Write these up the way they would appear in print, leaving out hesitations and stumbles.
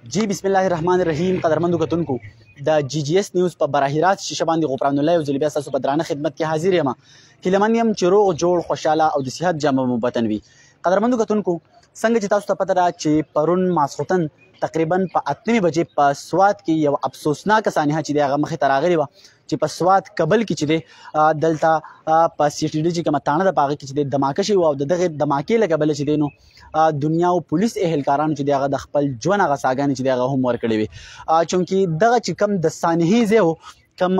جی بسم الله الرحمن الرحیم. قدرمنو کتونکو د جی جی اس نیوز په براهی راست شیشه باندې غفران الله یو ځل بیا تاسو په درانه خدمت کې حاضر یم. هیلمن یم چې روغ جوړ خوشاله او د صحت جامه مو وطن وي. قدرمنو کتونکو څنګه چې تاسو ته پته ده چې پرون ماسخوتن تقریبا په 8 بجې په سوات کې یو افسوسناک سانحه چې د هغه مخې ته راغلې وه چې په سوات کابل کې چې دی دلته په سی ټي ډي چې کومه تاڼه ده په هغه کې چې دی دماکه شوې وه او د دغې دماکې له کبله چې دی نو دنیا او پولیس اهلکارانو چې دی هغه د خپل ژوند هغه ساګانې چې دی هغه هم ورکړې وې چونکې دغه چې کوم د سانحې ځای و کم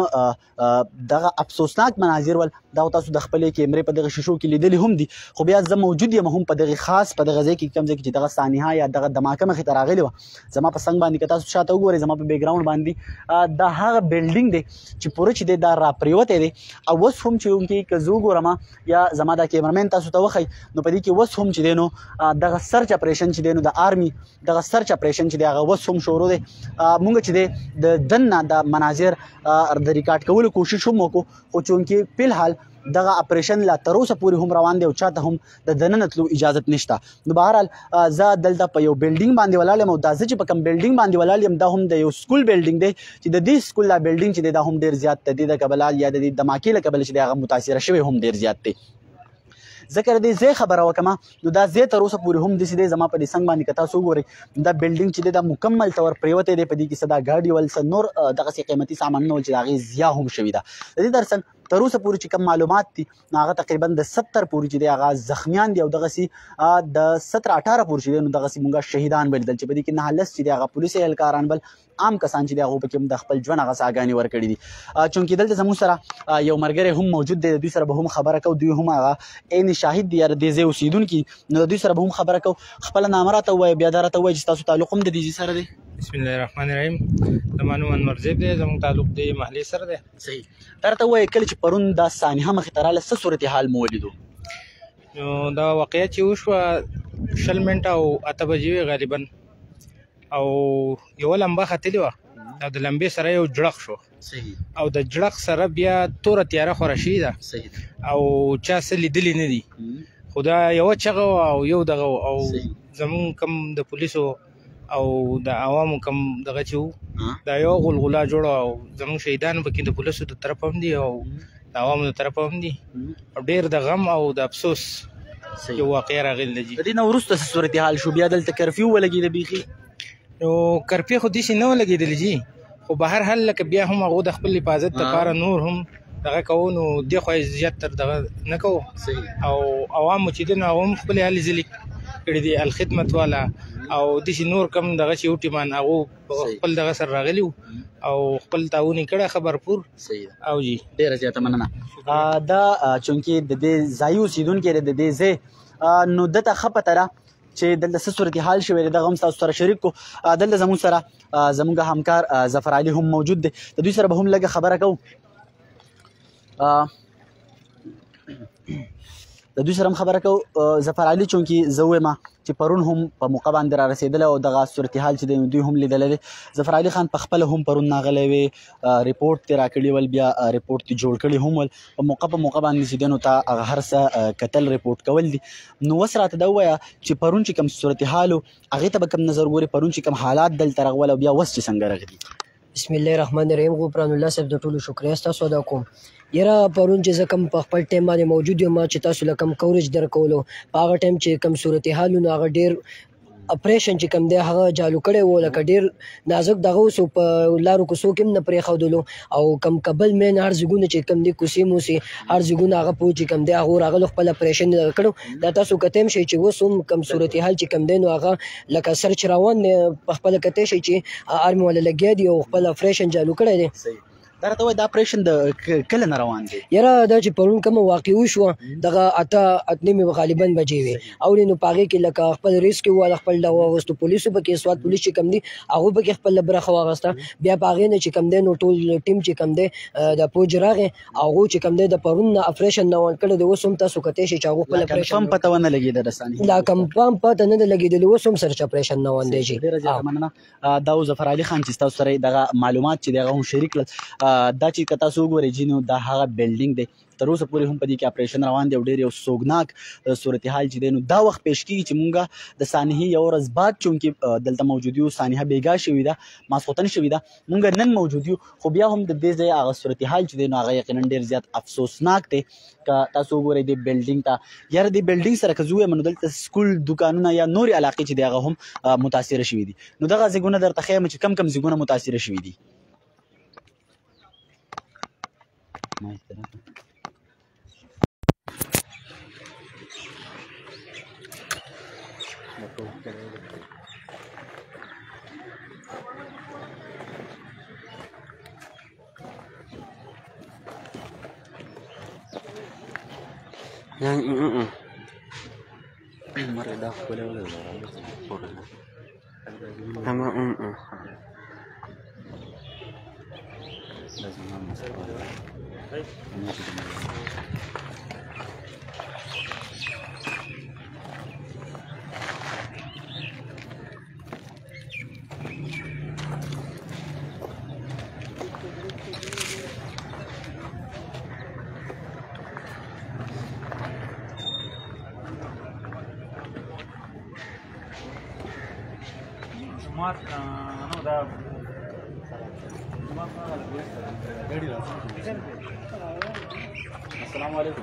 دغه افسوسناک مناظر ول دا تاسو د خپلې کیمرې په دغه شیشو کې لیدلې هم دي خو بیا زه موجود یم هم په دغه خاص په دغه ځای کې کوم ځای کې چې دغه سانحه یا دغه دماکه مخې ته راغلې وه زما په څنګ باندې که تاسو شاته وګورئ زما په بیک ګراونډ باندې دا هغه بلډینګ دی چې پوره چې دی دا راپریوتی دی او اوس هم چې که زه وګورم یا زما دا کیمرمین تاسو ته وښیي نو په دې کې اوس هم چې دی نو دغه سرچ اپریشن چې دی نو د آرمي دغه سرچ اپریشن چې دی هغه اوس هم شروع دی مونږ چې دی د دننه د مناظر د ریکارډ کولو کوشش هم وکړو خو چونکې فلحال دغه اپریشن لا تر اوسه پورې هم روان دی او چاته هم د دننه تلو اجازت نشته. نو بهرحال زه دلته په یو بلډینګ باندې ولاړ یم او دا زه چې په کوم بلډینګ باندې ولاړ یم دا هم د یو سکول بلډینګ دی چې د دې سکول دا بلډینګ چې دی دا هم ډېر زیات د دې د کبله یا د دې دماکې له کبله چې دی هغه متاثره شوی هم ډېر زیات دی. ځکه د دې ځای خبره وکړم نو دا ځای تر اوسه پورې هم داسې دی زما په دې څنګ باندې که تاسو وګورئ دا بلډینګ چې دی دا مکمل طور پرېوتی دی په دې کې څه دا ګاډي ول څه نور دغسې قیمتي سامانونه ول چې د هغې ضیا هم شوي ده. د دې ترڅنګ تر اوسه پورې چې کوم معلومات دي نو هغه تقریبا د 70 پورې چې دی هغه زخمیان دي او دغسې د 17-18 پورې چې دی نو دغسې مونږه شهیدان ولیدل چې په دې کې 9 چې دی هغه پولیس اهلکاران بل عام کسان چې دی هغو پکې هم د خپل ژوند هغه ساګانې ورکړي دي چونکې دلته زموږ سره یو ملګری هم موجود دی د دوی سره به هم خبره کوو دوی هم هغه عین شاهد دي یا د دې ځای اوسېدونکي نو د دوی سره به هم خبره کوو خپله نامه راته ووایه بیا دا راته ووایه چې ستاسو تعلق هم د دې ځای سره دی. بسم الله الرحمن الرحیم. زما نوم انور زیب دی زموږ تعلق د محلې سره دی. صحیح. دا راته ووایه کله چې پرون دا سانحه مخې ته راغله څه صورتحال مو ولیدو؟ نو دا واقعیت چې وشوه 20 منټه او 8 بجې وې غالبا او یوه لمبه ختلې وه او د لمبې سره یو جړق شو. صحیح. او د جړق سره بیا توره تیاره خوره شوې ده. صحیح. او چا څه لیدلي نه دي خو دا یوه چغه وه او یو دغه او زمونږ کم د پولیسو او د عوامو کم دغه چې وو دا یو غلغله جوړه او زمونږ شهیدان پکې د پولیسو د طرفه هم دي او د عوامو د طرفه هم دي او ډېر د غم او د افسوس یو واقعه راغلې ده. جي د دې نه وروسته څه صورتحال شو بیا دلته کرفیو ولګېده بیخي؟ نو کرفیو خو داسې نه ولګېدلې جي خو به هر حال لکه بیا هم هغو د خپل حفاظت دپاره نور هم دغه کوو نو دې خوا یې زیات تر دغه نه کوو او عوامو چې دي نو هغه هم خپلې هلې ځلې کړي دي الخدمت والا او داسې نور کم دغه چې یو ټیمان هغو خپل دغه سره راغلي وو او خپل تعاون یې کړی خبرپور. صحیح. او جی ډېره زیاته مننه. دا چونکې د دې ځایي اوسېدونکی دی د دې ځای نو دته ښه پته ده چې دلته څه صورتحال شوی دی دغه هم تاسو سره شریک کړو. دلته زموږ سره زموږ همکار ظفر علي هم موجود دی د دوی سره به هم لږه خبره کوو د دوی سره هم خبره کوو. ظفر علي چونکې زه وایم چې پرون هم په موقع باندې را رسېدلی او دغه صورتحال چې دی دوی هم لیدلی دی. ظفر علي خان پخپله هم پرون ناغلی وې ریپورټ ترې راکړي ول بیا ریپورټ ترې جوړ کړي هم ول په موقع باندې چې دی نو تا هغه هر څه کتل ریپورټ کول دي. نو اوس راته دا ووایه چې پرون چې کوم صورتحال و هغې ته به کوم نظر ګورې پرون چې کوم حالات دلته راغول او بیا اوس چې څنګه راغلي؟ بسم الله الرحمن الرحیم. غفران الله صاحب د ټولو شکریه ستاسو ادا کوم. یاره پرون چې زه کوم په خپل ټایم باندې موجود یم چې تاسو له کوم کوریج درکولو په هغه ټایم چې کوم صورتحال نو هغه ډېر اپریشن چې کوم دی هغه چالو کړی و لکه ډېر نازک دغه اوس په لارو کوڅو کې هم نه پرېښودلو او کوم کابل مین هر ځایونه چې کوم دی کوڅې موسې هر ځایونه هغه پوه چې کوم دی هغو راغلو خپل اپریشن یې کړو. دا تاسو کتی شئ چې اوس هم کوم صورتحال چې کوم دی نو هغه لکه سرچ روان دی په خپله کتی شئ چې آرمي والا لګیا دي او خپل اپریشن چالو کړی دی. صحیح. دا راته وایي دا اپریشن د کله نه روان دی؟ یاره دا چې پرون کومه واقع وشوه دغه 8:08 غالبا بجې وې او نو په هغې کې لکه خپل ریسکیو والا خپل ډله واغوستو پولیسو پکې سوات پولیس چې کوم دي هغوی پکې خپله برخه واغسته بیا په هغې نه چې کوم دی نو ټول ټیم چې کوم دی د پوج راغې هغوی چې کوم دی د پرون نه اپریشن نه ون کړی دی اوس هم تاسو کتی شئ چې هغوی خپل کنفرم پته ونه لګېده د سانحې؟ لا کنفرم پته نه ده لګېدلې اوس هم سرچ اپریشن نه ون دی. ډېره زیاته مننه. دا و ظفر علي خان چې ستاسو سره دغه معلومات چې دی هغه هم شریک کړل دا چې که تاسو وګورئ جي نو دا هغه بلډینګ دی تر اوسه پورې هم په دې کې اپریشن روان دی او ډېر یو سوګناک صورتحال چې دی نو دا وخت پیش کېږي چې مونږ د سانحې یو ورځ بعد چونکې دلته موجود یو سانحه بېګا شوې ده ماسخوتن شوې ده مونږ نن موجود یو خو بیا هم د دې ځای هغه صورتحال چې دی نو هغه یقینا ډېر زیات افسوسناک دی که تاسو وګورئ دې بلډینګ ته یاره دې بلډینګ سره که زه ووایم نو دلته سکول دوکانونه یا نورې علاقې چې دی هغه هم متاثره شوي دي نو دغه ځایونه درته ښیم چې کم کم ځایونه متاثره شوي دي مرة داخل ولا السلام علیکم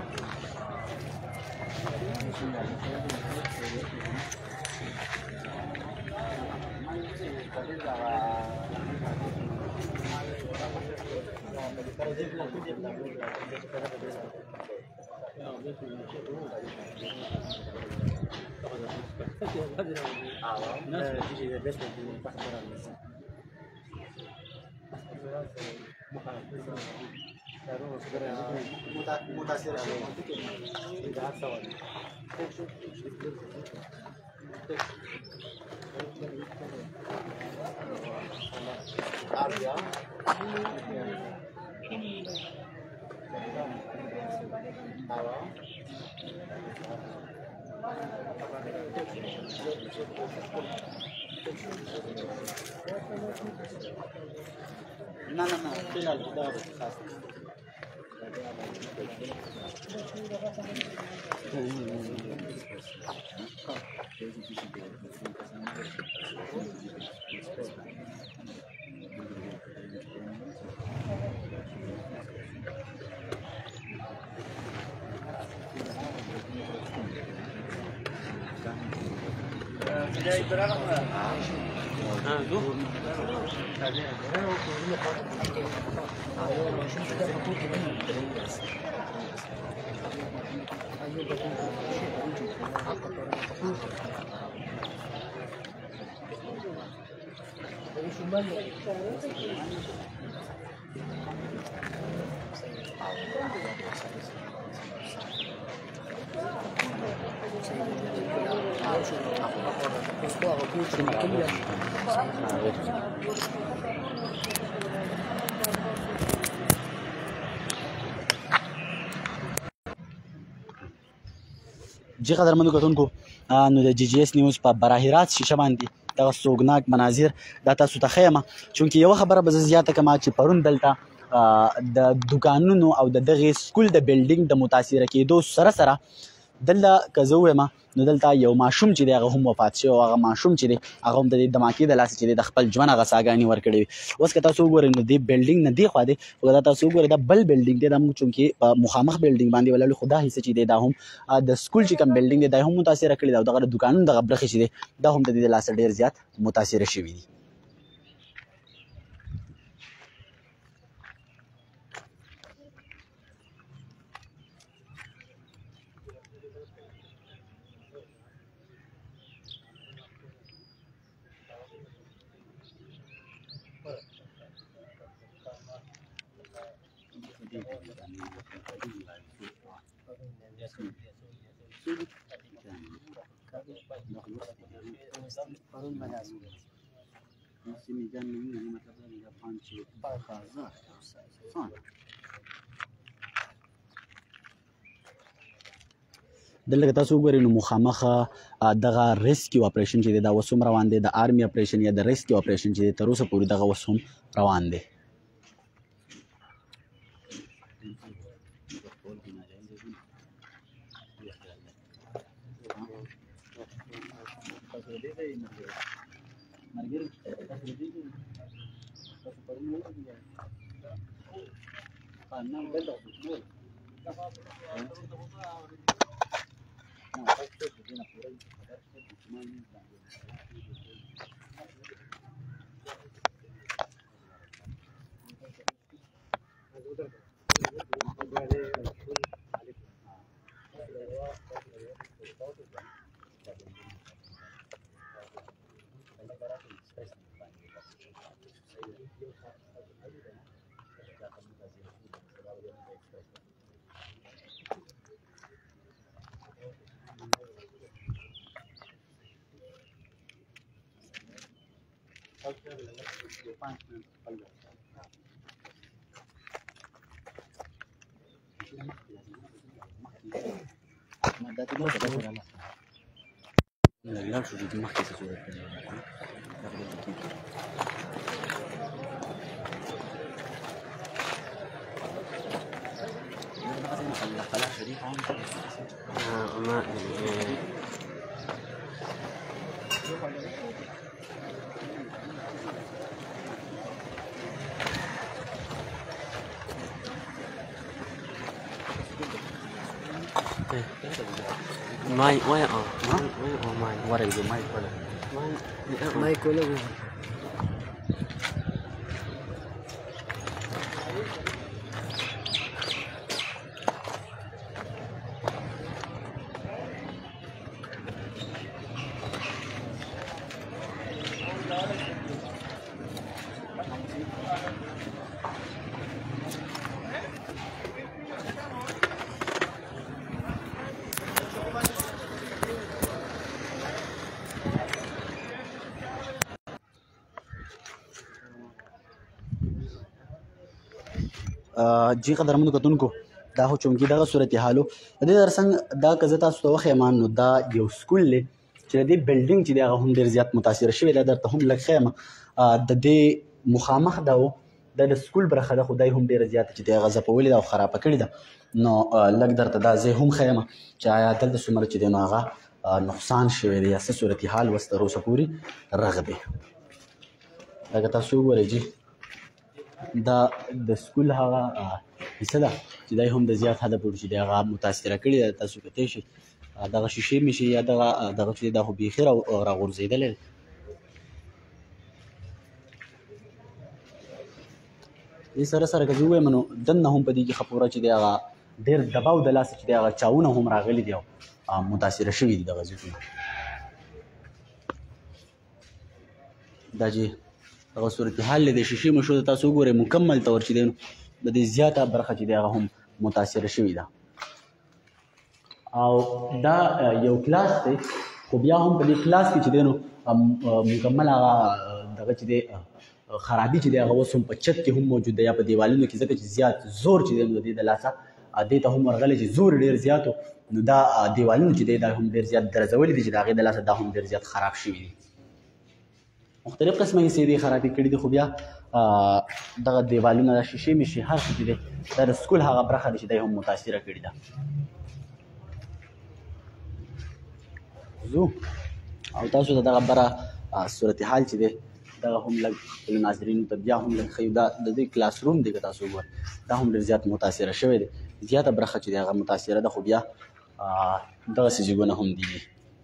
نه نه نه فعلا دا خاص جی قدرمنو کتونکو نو د جی جی اس نیوز په براه راست شیشه باندې دغه سوګناک مناظر دا تاسو ته ښیمه چونکې یوه خبره به زه زیاته کړم چې پرون دلته د دوکانونو او د دغې سکول د بلډینګ د متاثره کېدو سره سره دلته که زه ووایم نو دلته یو ماشوم چې دی هغه هم وفات شوی او هغه ماشوم چې دی هغه هم د دې دماکې د لاسه چې دی د خپل ژوند هغه ساګانې ورکړې وي اوس که تاسو وګورئ نو دې بلډینګ نه دې خوا دی خو دا تاسو وګورئ دا بل بلډینګ دی دا موږ چونکې په مخامخ بلډینګ باندې ولاړو خو دا حصه چې دی دا هم د سکول چې کوم بلډینګ دی دا هم متاثره کړی دی او دغه د دوکانونو دغه برخې چې دی دا هم د دې د لاسه ډېر زیات متاثره شوي دي دلته تاسو وګورئ نو مخامخ دغه ریسکیو اپریشن چې دی دا اوس هم روان دی د آرمي اپریشن یا د ریسکیو اپریشن چې دی تر اوسه پورې دغه اوس هم روان دی Mai waya mai wara ibu mai wala مايك ولا هو جی قدرمنو کتونکو دا خو چونکې دغه صورتحالو د دې ترڅنګ دا که زه تاسو ته وښیم نو دا یو سکول دی چې د دې بلډینګ چې دی هغه هم ډېر زیات متاثره شوی دی. درته هم لږ ښیم د دې مخامخ دا و دا د سکول برخه ده خو دا یې هم ډېره زیاته چې دی هغه ځپولې ده او خرابه کړې ده. نو لږ درته دا ځای هم ښیم چې آیا دلته څومره چې دی نو هغه نقصان شوی دی یا څه صورتحال اوس تر اوسه پورې رغ دی. لکه تاسو وګورئ جی دا د سکول هغه حصه ده چې دا هم د زیات حده پورې چې دی هغه متاثره کړې ده. تاسو کتلی شئ دغه شیشې میشې یا دغه چې دا خو بیخي راغورځېدلی دی. دې سره سره که زه ووایم نو دننه هم په دې کې ښه پوره چې دی هغه ډېر دباو د لاسه چې دی هغه چاونه هم راغلي دي او متاثره شوي دي دغه ځایونه. دا چې دغه صورتحال دی د شیشې مشو ته تاسو وګورئ مکمل طور چې دی نو د دې زیاته برخه چې دی هغه هم متاثره شوې ده. او دا یو کلاس دی خو بیا هم په دې کلاس کې چې دی نو مکمل هغه دغه چې دی خرابي چې دی هغه اوس هم په چت کې هم موجود دی یا په دیوالونو کې ځکه چې زیات زور چې دی نو د دې د لاسه دې ته هم ورغلی چې زور ډېر زیات و نو دا دیوالونه چې دی دا هم ډېر زیات درزولي دي چې د هغې د لاسه دا هم ډېر زیات خراب شوي دي. مختلف قسمه حصې دې خرابې کړي دي خو بیا دغه دیوالونه د شیشې میشې هر څه چې دی دا د سکول هغه برخه ده چې دی هم متاثره کړې ده. ځو او تاسو ته دغه بره صورتحال چې دی دغه هم لږ خپلو ناظرینو ته بیا هم لږ ښیو. دا د دې کلاس روم دی که تاسو وګورئ دا هم ډېر زیات متاثره شوی دی. زیاته برخه چې دی هغه متاثره ده خو بیا دغسې جګونه هم دي.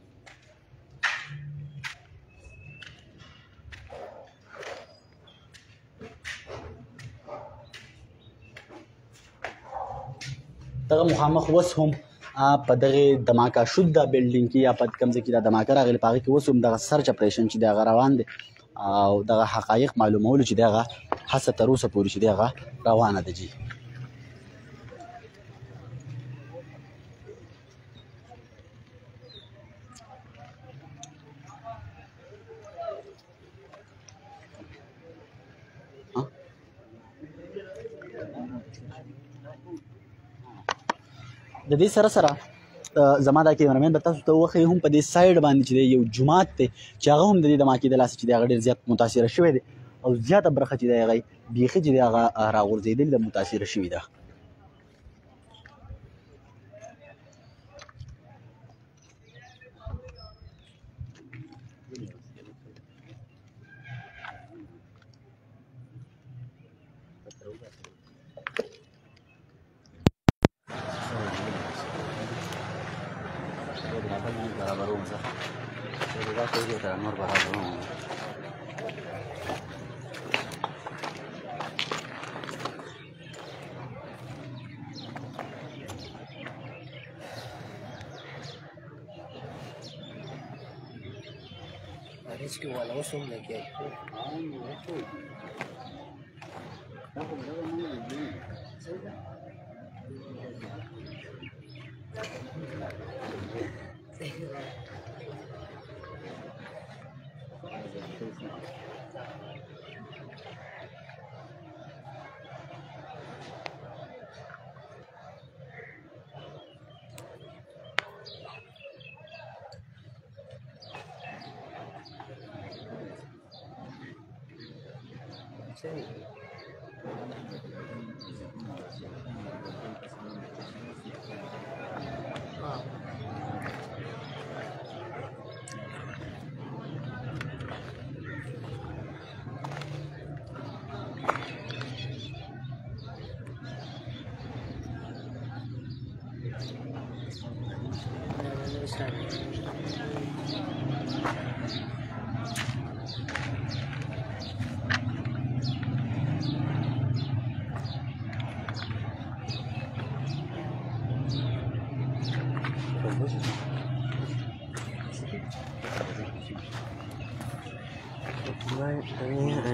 دغه مخامخ اوس هم په دغې دماکه شده بلډینګ کې یا په کوم ځای کې دا دماکه راغلې په هغې کې اوس هم دغه سرچ اپریشن چې دی هغه روان دی او دغه حقایق معلومولو چې دی هغه هڅه تر اوسه پورې چې دی هغه روانه ده. جی د دې سره سره زما دا کیمرمین به تاسو ته وښیي هم په دې سایډ باندې چې دی یو جومات دی چې هغه هم د دې دماکې د لاسه چې دی هغه ډېر زیات متاثره شوی دی او زیاته برخه چې دی هغه بیخي چې دی هغه راغورځېدلې ده متاثره شوې ده. Risky wala usum lagi. Right.